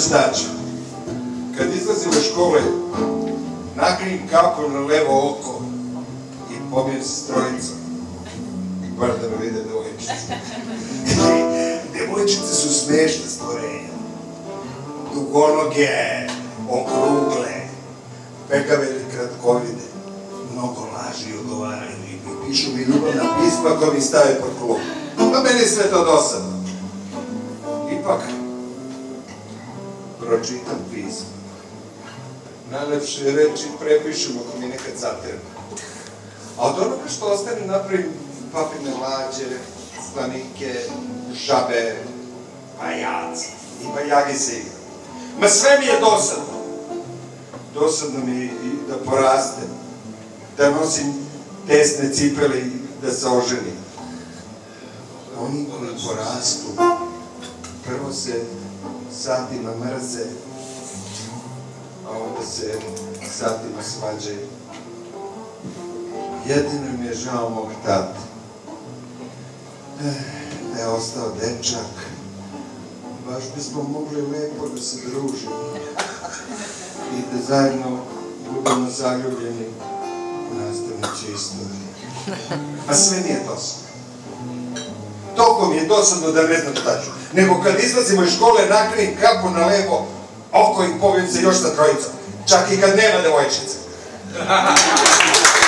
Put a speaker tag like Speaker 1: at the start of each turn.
Speaker 1: šta ću. Kad izlazim iz škole, nakrijem kapu na levo oko i pobijem se s trojicom. Bar da me vide devojčice. Devojčice su smešne stvorenja. Dugonoge, okrugle, pegave ili kratkovide. Mnogo laži odgovaraju i pišu mi ljubavna pisma koja mi stave pod klubu. Pa meni je sve to dosadno. Ipak, pročitam pismo. Najlepše reči prepišem ako mi nekad zatreba. A od onoga što ostane napravim papirne lađe, slanike, žabe, pajace i pajagi se igram. Ma sve mi je dosadno. Dosadno mi je i da porastem, da nosim tesne cipele i da se oženim. Oni koji porastu, prvo se satima mrze, a onda se satima svađaju. Jedino mi je žao mog tate. Da je ostao dečak, baš bismo mogli lepo da se družimo i da zajedno budemo zaljubljeni u nastavnici istorije. A sve mi je dosadno. Toliko mi je dosadno da ne znam šta ću. Nego kad izlazimo iz škole, nakrijem kapu na levo oko i pobijem se još sa trojicom. Čak i kad nema devojčice.